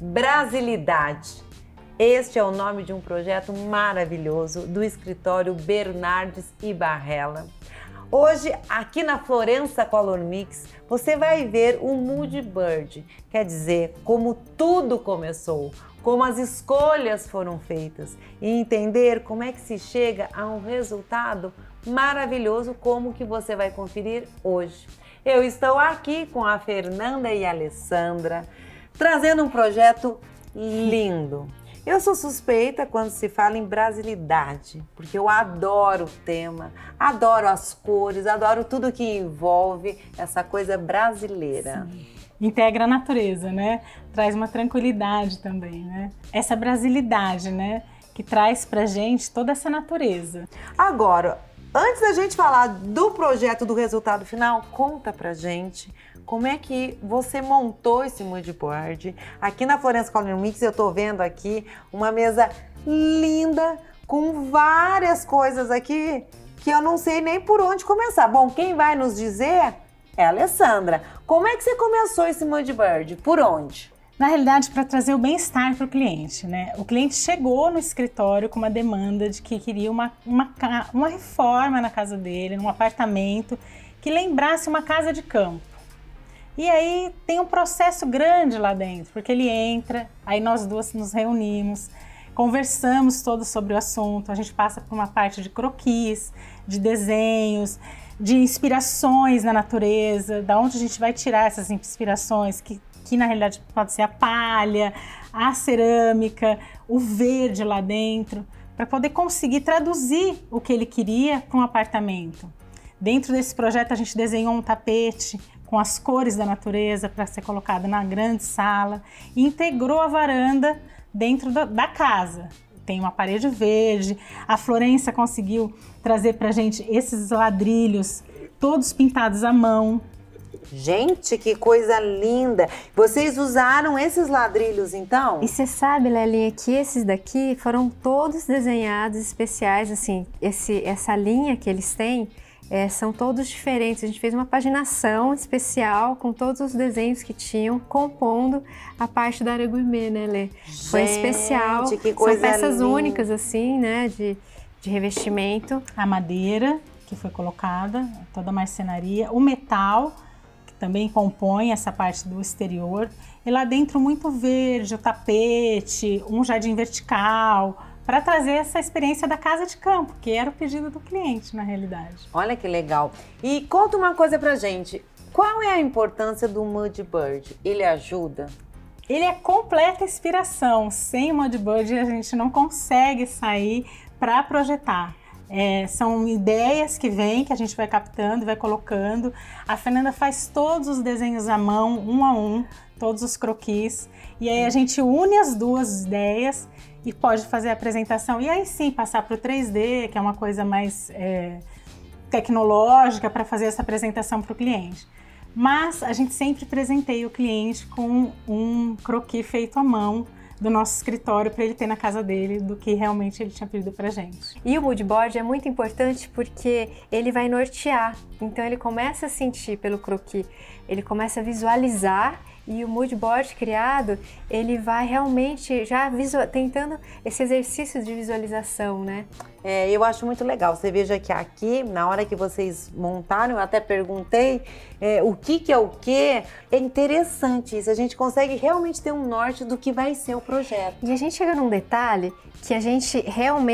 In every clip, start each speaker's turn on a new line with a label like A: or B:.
A: Brasilidade. Este é o nome de um projeto maravilhoso do escritório Bernardes e Barrella. Hoje, aqui na Florença Color Mix, você vai ver o Mood Bird, quer dizer, como tudo começou, como as escolhas foram feitas e entender como é que se chega a um resultado maravilhoso como que você vai conferir hoje. Eu estou aqui com a Fernanda e a Alessandra, trazendo um projeto lindo. Eu sou suspeita quando se fala em brasilidade, porque eu adoro o tema, adoro as cores, adoro tudo que envolve essa coisa brasileira.
B: Sim. Integra a natureza, né? Traz uma tranquilidade também, né? Essa brasilidade, né? Que traz pra gente toda essa natureza.
A: Agora, antes da gente falar do projeto, do resultado final, conta pra gente como é que você montou esse mood board. Aqui na Florença Color Mix eu tô vendo aqui uma mesa linda com várias coisas aqui que eu não sei nem por onde começar. Bom, quem vai nos dizer é a Alessandra. Como é que você começou esse mood board? Por onde?
B: Na realidade, para trazer o bem-estar para o cliente, né? O cliente chegou no escritório com uma demanda de que queria uma reforma na casa dele, num apartamento que lembrasse uma casa de campo. E aí tem um processo grande lá dentro, porque ele entra, aí nós duas nos reunimos, conversamos todos sobre o assunto, a gente passa por uma parte de croquis, de desenhos, de inspirações na natureza, da onde a gente vai tirar essas inspirações, que na realidade pode ser a palha, a cerâmica, o verde lá dentro, para poder conseguir traduzir o que ele queria para um apartamento. Dentro desse projeto a gente desenhou um tapete com as cores da natureza para ser colocado na grande sala e integrou a varanda dentro da casa. Tem uma parede verde, a Florença conseguiu trazer para a gente esses ladrilhos todos pintados à mão.
A: Gente, que coisa linda! Vocês usaram esses ladrilhos, então?
C: E você sabe, Lelinha, que esses daqui foram todos desenhados especiais, assim, essa linha que eles têm, são todos diferentes. A gente fez uma paginação especial com todos os desenhos que tinham, compondo a parte da área gourmet, né, Lê? Foi especial,
A: que coisa
C: são peças
A: linda.
C: únicas, assim, né, de revestimento.
B: A madeira que foi colocada, toda a marcenaria, o metal, que também compõe essa parte do exterior, e lá dentro muito verde, o tapete, um jardim vertical, para trazer essa experiência da casa de campo, que era o pedido do cliente, na realidade.
A: Olha que legal. E conta uma coisa pra gente, qual é a importância do Mood Bird? Ele ajuda?
B: Ele é completa inspiração. Sem o Mood Bird a gente não consegue sair para projetar. São ideias que vêm, que a gente vai captando, vai colocando. A Fernanda faz todos os desenhos à mão, um a um, todos os croquis. E aí a gente une as duas ideias e pode fazer a apresentação. E aí sim, passar para o 3D, que é uma coisa mais tecnológica, para fazer essa apresentação para o cliente. Mas a gente sempre presenteia o cliente com um croquis feito à mão do nosso escritório para ele ter na casa dele do que realmente ele tinha pedido pra gente.
C: E o mood board é muito importante porque ele vai nortear, então ele começa a sentir pelo croquis, ele começa a visualizar e o mood board criado, ele vai realmente já tentando esse exercício de visualização, né?
A: Eu acho muito legal. Você veja que aqui, na hora que vocês montaram, eu até perguntei o que é o quê. É interessante isso. A gente consegue realmente ter um norte do que vai ser o projeto.
C: E a gente chega num detalhe que a gente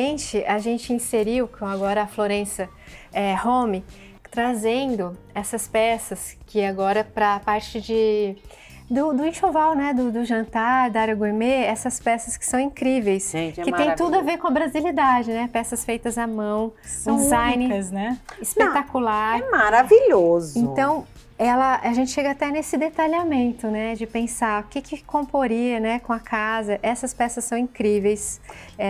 C: inseriu com agora a Florença Home, trazendo essas peças que agora para a parte do enxoval, né, do jantar, da área gourmet, essas peças que são incríveis,
A: gente,
C: que tem tudo a ver com a brasilidade, né, peças feitas à mão,
B: são
C: design
B: únicas, né?
C: Espetacular.
A: É maravilhoso.
C: Então, a gente chega até nesse detalhamento, né, de pensar o que comporia, né, com a casa. Essas peças são incríveis,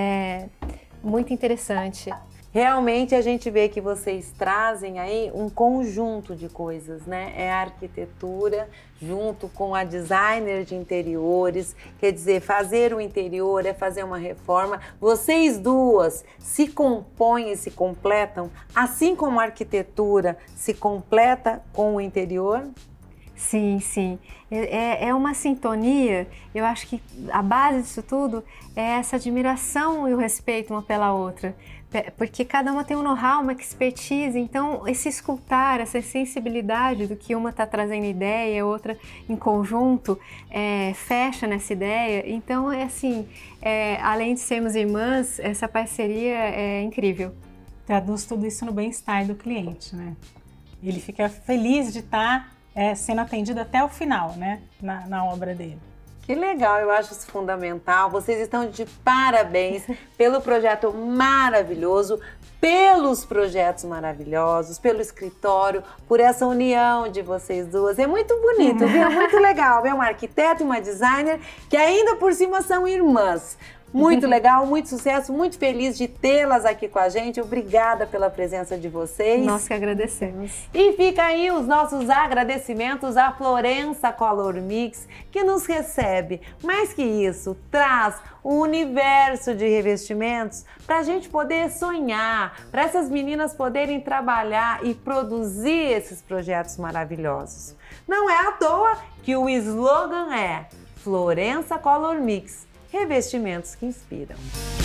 C: muito interessante.
A: Realmente a gente vê que vocês trazem aí um conjunto de coisas, né? É a arquitetura junto com a designer de interiores, quer dizer, fazer o interior é fazer uma reforma. Vocês duas se compõem e se completam, assim como a arquitetura se completa com o interior?
C: Sim, sim. É uma sintonia. Eu acho que a base disso tudo é essa admiração e o respeito uma pela outra. Porque cada uma tem um know-how, uma expertise. Então, esse escutar, essa sensibilidade do que uma está trazendo ideia, outra em conjunto, fecha nessa ideia. Então, além de sermos irmãs, essa parceria é incrível.
B: Traduz tudo isso no bem-estar do cliente, né? Ele fica feliz de estar sendo atendido até o final, né? Na obra dele.
A: Que legal, eu acho isso fundamental. Vocês estão de parabéns pelo projeto maravilhoso, pelos projetos maravilhosos, pelo escritório, por essa união de vocês duas. É muito bonito, viu? É muito legal. É uma arquiteta e uma designer que ainda por cima são irmãs. Muito legal, muito sucesso, muito feliz de tê-las aqui com a gente. Obrigada pela presença de vocês.
C: Nós que agradecemos.
A: E fica aí os nossos agradecimentos à Florença Color Mix, que nos recebe. Mais que isso, traz o universo de revestimentos para a gente poder sonhar, para essas meninas poderem trabalhar e produzir esses projetos maravilhosos. Não é à toa que o slogan é Florença Color Mix. Revestimentos que inspiram.